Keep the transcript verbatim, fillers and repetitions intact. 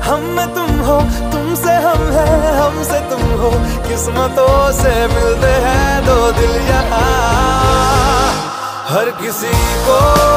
हम में तुम हो, तुमसे हम है, हमसे तुम हो, किस्मतों से मिलते हैं दो दिल यहाँ। हर किसी को